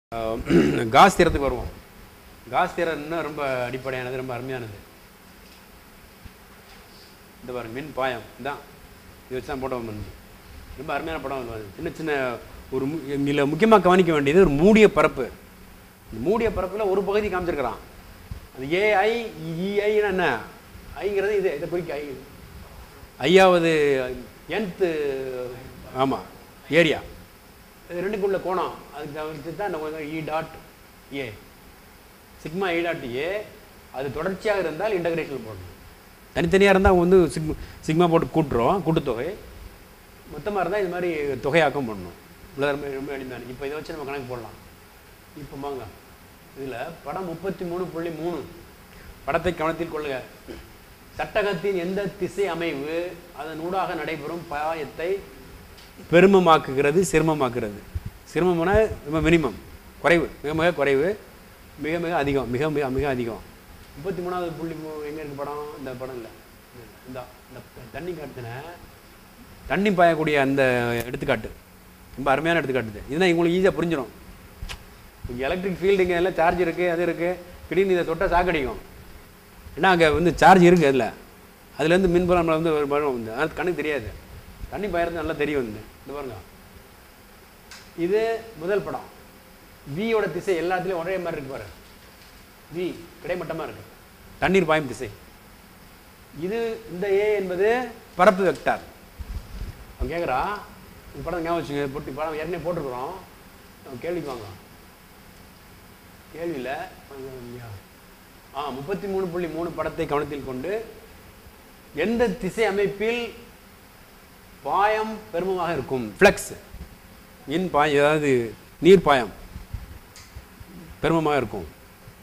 Cos தியரத்துக்கு வருவோம். Cos theorem இன்னும் ரொம்ப அடிப்படையானது, ரொம்ப அருமையானது. இந்த பாருங்க, மின் பாயம் தான் இது வச்சு தான் போட்டோம். ரொம்ப அருமையான படம். சின்ன சின்ன ஒரு இதில் முக்கியமாக கவனிக்க வேண்டியது ஒரு மூடிய பரப்பு. மூடிய பரப்பில் ஒரு பகுதி காமிச்சிருக்கிறான். அது ஏஐ இஐன்னா என்ன? ஐங்கிறது இதை குறிக்க ஐயாவது nth ஆமாம் ஏரியா. இது ரெண்டுக்குள்ள கோணம். அதுக்கு தவிர்த்து தான் இந்த E dot A sigma E dot A. அது தொடர்ச்சியாக இருந்தால் இன்டகிரேஷன் போடணும். தனித்தனியாக இருந்தால் வந்து சிக்மா போட்டு கூட்டுறோம், கூட்டுத்தொகை. மொத்தமாக இருந்தால் இது மாதிரி தொகையாக்கம் பண்ணணும். ரொம்ப எளிமையான. இப்போ இதை வச்சு நம்ம கணக்கு போடலாம். இப்போ வாங்க, இதில் படம் 33.3 படத்தை கவனத்தில் கொள்ளுக. சட்டகத்தின் எந்த திசை அமைவு அதன் ஊடாக நடைபெறும் பாயத்தை பெருமமாக்குகிறது, சிரமமாக்குறது. சிரமம்னா ரொம்ப மினிமம், குறைவு, மிக மிக குறைவு, மிக மிக அதிகம், மிக மிக மிக அதிகம். 33வது புள்ளி எங்கே இருக்குது படம்? இந்த படம் இல்லை, இந்த தண்ணி காட்டுன தண்ணி பாயக்கூடிய அந்த எடுத்துக்காட்டு ரொம்ப அருமையான எடுத்துக்காட்டுது. இதுதான் உங்களுக்கு ஈஸியாக புரிஞ்சிடும். இங்கே எலக்ட்ரிக் ஃபீல்டுங்க எல்லாம் சார்ஜ் இருக்குது, அது இருக்குது. திடீர்னு இதை தொட்டால் சாக்கடிக்கும். ஏன்னா அங்கே வந்து சார்ஜ் இருக்குது. அதில் அதுலேருந்து மின்புலம் வந்து ஒரு படம் வந்து அது கணக்கு தெரியாது. தண்ணி பாயறது நல்லா தெரியும். வந்து இது பாருங்க, இது முதல் படம். வியோட திசை எல்லாத்துலேயும் ஒரே மாதிரி இருக்கு பாரு. வி கிடைமட்டமாக இருக்கு, தண்ணீர் பாயும் திசை. இது இந்த ஏ என்பது பரப்பு வெக்டார். அவன் கேட்குறா, இந்த படம் ஞாபகம் வச்சுங்க, போட்டு படம் ஏற்கனவே போட்டுருக்குறோம். கேள்விக்கு வாங்க. கேள்வியில் 33.3 படத்தை கவனத்தில் கொண்டு எந்த திசை அமைப்பில் பாயம் பெருமமாக இருக்கும்? ஃப்ளக்ஸ் இன் பாயம், ஏதாவது நீர் பாயம் பெருமமாக இருக்கும்.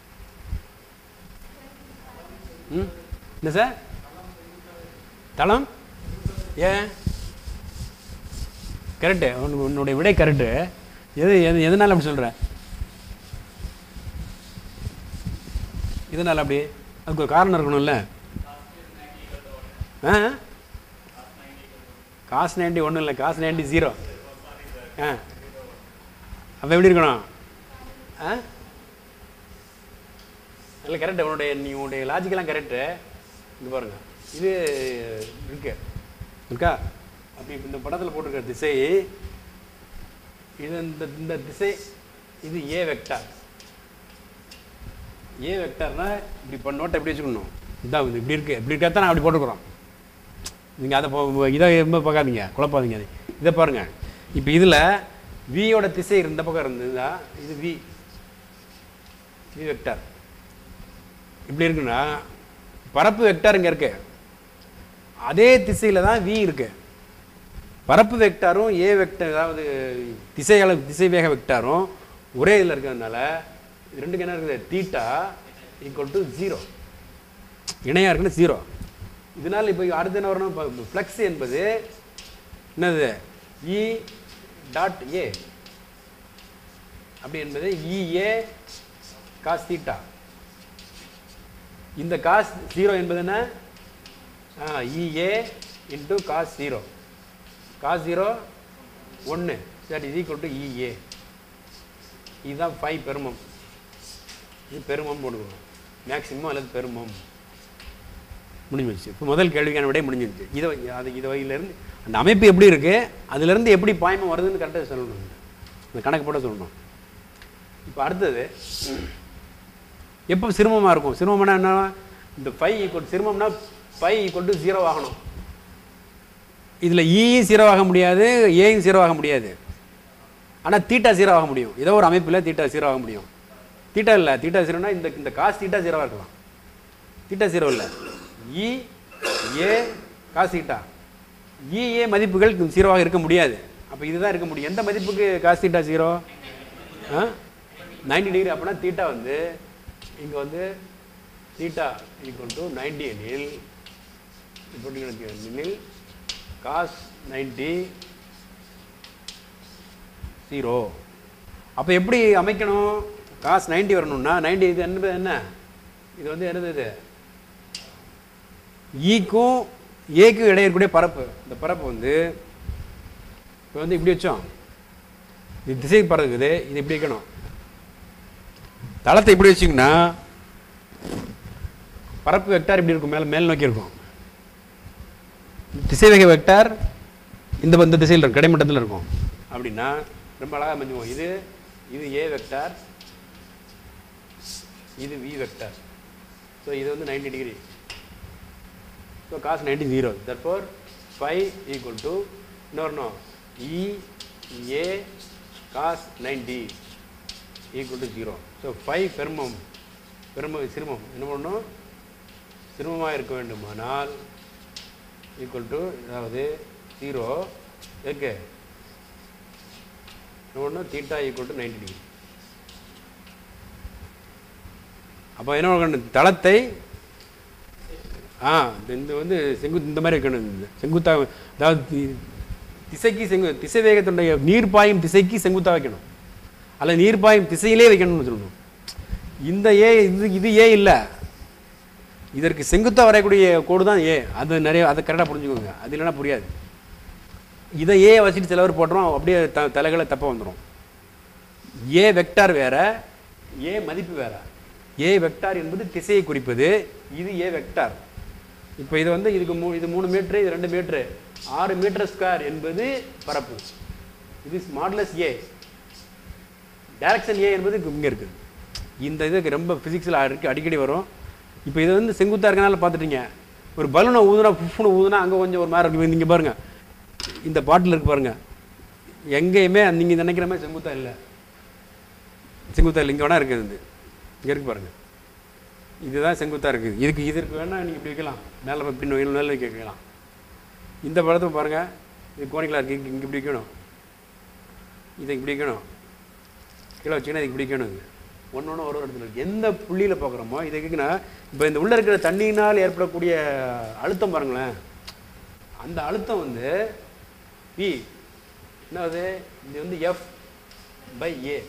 என்ன சார்? தளம். ஏன் கரெக்டு, உன்னுடைய விடை கரெக்டு. எதனால அப்படி சொல்ற? இதனால அப்படி? அதுக்கு ஒரு காரணம் இருக்கணும்ல. காஸ் 90 ஒன்றும் இல்லை, காஸ் 90 0. அப்போ எப்படி இருக்கணும்? இல்லை கரெக்டு, உன்னுடைய லாஜிக்கெல்லாம் கரெக்டு. இங்கே பாருங்க, இது இருக்கா? அப்படி இந்த படத்தில் போட்டிருக்கிற திசை இது, இந்த திசை இது ஏ வெக்டார். ஏ வெக்டார்னா இப்படி நோட்டை எப்படி வச்சுக்கணும்? இதான் இப்படி இருக்கு, இப்படி இருக்கா தான் நான் அப்படி போட்டுக்கிறோம். நீங்கள் அதை இதை ரொம்ப பார்க்காதீங்க, குழப்பாதீங்க. இதை பாருங்கள். இப்போ இதில் வியோட திசை இந்த பக்கம் இருந்ததுன்னா இது வி வெக்டார். இப்படி இருக்குன்னா பரப்பு வெக்டார் இங்கே இருக்கு, அதே திசையில் தான் வி இருக்கு. பரப்பு வெக்டாரும் ஏ வெக்டார், அதாவது திசை வேக வெக்டாரும் ஒரே இதில் இருக்கிறதுனால இது ரெண்டுக்கு என்ன இருக்குது? தீட்டா ஈக்குவல் டு 0, இணையாக இருக்குன்னு 0. இதனால் இப்போ அடுத்து என்ன வரணும்? இப்போ ஃப்ளக்ஸ் என்பது என்னது? இ டாட் ஏ அப்படி என்பது இஏ காஸ் தீட்டா. இந்த காஸ் 0 என்பது என்ன? E A into cos 0. Cos 0 1, that is equal to E A. இதுதான் 5 பெருமம். இது பெருமம் போடுவோம், மேக்சிமம் அல்லது பெருமம். முடிஞ்சிடுச்சு. இப்போ முதல் கேள்விக்கான விட முடிஞ்சிடுச்சு. இது வகையிலேருந்து அந்த அமைப்பு எப்படி இருக்குது, அதுலேருந்து எப்படி பாயமாக வருதுன்னு கரெக்டாக சொல்லணும். இந்த கணக்கு போட சொல்லணும். இப்போ அடுத்தது எப்போ சிரமமாக இருக்கும்? சிரமம்னா என்ன? இந்த 5 சிரமம்னா 5 = 0 ஆகணும். இதில் ஈயும் 0 ஆக முடியாது, ஏயும் 0 ஆக முடியாது. ஆனால் தீட்டா 0 ஆக முடியும். ஏதோ ஒரு அமைப்பில் தீட்டா 0 ஆக முடியும். தீட்டா இல்லை, தீட்டா 0னா இந்த காஸ் தீட்டா 0 இருக்கலாம். தீட்டா 0 இல்லை, இ ஏ காஸ் தீட்டா. இஏ மதிப்புகள் 0 இருக்க முடியாது. அப்போ இதுதான் இருக்க முடியும். எந்த மதிப்புக்கு காஸ் தீட்டா 0? 90 டிகிரி. அப்படின்னா தீட்டா வந்து இங்கே வந்து தீட்டா ஈக்குவல் டு 90 எனில் காஸ் 90 0. அப்போ எப்படி அமைக்கணும்? காஸ் 90 வரணும்னா 90 இது என்ன? இது வந்து என்னது? இது ஈக்கும் ஏக்கும் இடையே இருக்கக்கூடிய பரப்பு. இந்த பரப்பு வந்து இப்போ வந்து இப்படி வச்சோம், இது திசை பறக்குது, இது இப்படி வைக்கணும். தளத்தை இப்படி வச்சிங்கன்னா பரப்பு வெக்டார் இப்படி இருக்கும், மேல் நோக்கி இருக்கும். திசைவேக வெக்டார் இந்த திசையில் இருக்கும், கிடைமட்டத்தில் இருக்கும். அப்படின்னா ரொம்ப அழகாக அமைஞ்சுவோம். இது ஏ வெக்டார், இது வி வெக்டார். ஸோ இது வந்து 90 degree. So cos 90 0. therefore phi equal to E A cos 90 equal to 0. So phi சிறுமம் என்ன பண்ணணும், சிறுமமாக இருக்க வேண்டுமானால் ஈக்குவல் டு அதாவது 0 ஓகே ஒன்று தீட்டா ஈக்குவல் டு 90 டிகிரி. அப்போ என்ன பண்ணணும், தளத்தை இந்த வந்து இந்த மாதிரி வைக்கணும். செங்குத்தா, அதாவது திசைக்கு திசை வேகத்துடைய நீர் பாயும் திசைக்கு செங்குத்தா வைக்கணும், அல்ல நீர் பாயும் திசையிலே வைக்கணும்னு சொல்லணும். இந்த ஏ இது ஏ இல்லை, இதற்கு செங்குத்தா வரையக்கூடிய கோடு தான் ஏ. அது நிறைய அதை கரெக்டாக புரிஞ்சுக்கோங்க, அது இல்லைன்னா புரியாது. இதை ஏ வச்சுட்டு சிலவர் போடுறோம், அப்படியே தலைகளை தப்பாக வந்துடும். ஏ வெக்டார் வேற, ஏ மதிப்பு வேற. ஏ வெக்டார் என்பது திசையை குறிப்பது, இது ஏ வெக்டார். இப்போ இது வந்து இது 3 மீட்டரு, இது 2 மீட்டரு, 6 மீட்டர் ஸ்கொயர் என்பது பரப்பு. இது மாடுலஸ் ஏ. டைரக்ஷன் ஏ என்பது இங்கே இருக்குது. இந்த இதுக்கு ரொம்ப ஃபிசிக்ஸில் அடிக்கடி வரும். இப்போ இது வந்து செங்குத்தாக இருக்கனால பார்த்துட்டீங்க. ஒரு பலூனை ஊதுனா அங்கே கொஞ்சம் ஒரு மாதிரி இருக்குது. இங்கே பாருங்கள், இந்த பாட்டில் இருக்கு பாருங்கள், எங்கேயுமே நீங்கள் நினைக்கிற மாதிரி செங்குத்தா இல்லை. இங்கே வேணா இருக்குது, இங்கே இருக்கு பாருங்கள், இதுதான் செங்குத்தாக இருக்குது. இதற்கு வேணால் நீங்கள் இப்படி வைக்கலாம், மேலே இப்படி மேலே வைக்கலாம். இந்த படத்தை பாருங்கள், இது கோணிக்கலாக இருக்குது, இங்கே இப்படி வைக்கணும், இதை இப்படி வைக்கணும், கீழே வச்சிங்கன்னா இதுக்கு இப்படி வைக்கணும். ஒன்று ஒரு இடத்துல இருக்குது. எந்த புள்ளியில் பார்க்குறோமோ இதை கேட்குன்னா, இப்போ இந்த உள்ளே இருக்கிற தண்ணியினால் ஏற்படக்கூடிய அழுத்தம் பாருங்களேன், அந்த அழுத்தம் வந்து பி என்னது, இது வந்து F by A,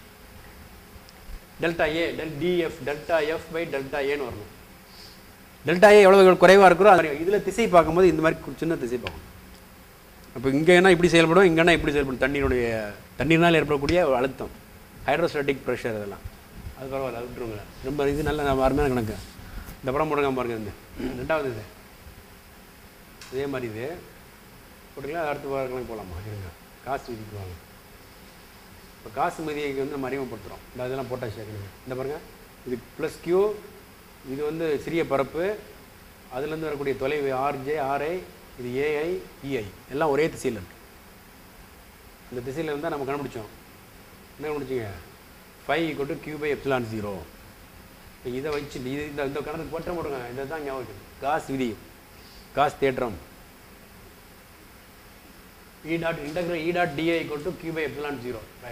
delta A, delta F by delta ஏன்னு வரணும். டெல்டா ஏ எவ்வளோ குறைவாக இருக்கிறோ அது இதில் திசை பார்க்கும்போது இந்த மாதிரி சின்ன திசை பார்க்கணும். அப்போ இங்கேனா இப்படி செயல்படும், இங்கேனா இப்படி செயல்படும். தண்ணீர்னால் ஏற்படக்கூடிய அழுத்தம், ஹைட்ரோஸ்டாட்டிக் ப்ரெஷர், இதெல்லாம் அது பரவாயில்ல, அது விட்டுருங்களேன். ரொம்ப இது நல்ல அருமையான கணக்கு. இந்த படம் போடுங்க பாருங்க. இந்த 2வது இது இதே மாதிரி இது போட்டுக்கலாம். அடுத்த கணக்கு போகலாமா, இருங்க. காசு விதிக்கு வாங்க. இப்போ காசு மதியைக்கு வந்து நம்ம அறிமுகப்படுத்துகிறோம். இந்த இதெல்லாம் போட்டால் சேர்க்கணுங்க. இந்த பாருங்கள், இது ப்ளஸ் கியூ, இது வந்து சிறிய பரப்பு, அதுலேருந்து வரக்கூடிய தொலைவு ஆர்ஜே ஆர்ஐ, இது ஏஐ இஐ, எல்லாம் ஒரே திசையில் இருக்குது. இந்த திசையில் இருந்தால் நம்ம கண்டுபிடிச்சோம். என்ன கண்டுபிடிச்சிங்க, phi equal to q by epsilon 0. இதை வச்சு இந்த கணக்கு போட்டுங்க. இதை தான் ஞாபகம், காஸ் விதி, காஸ் தேற்றம். E dot integral E dot dA equal to q by epsilon 0.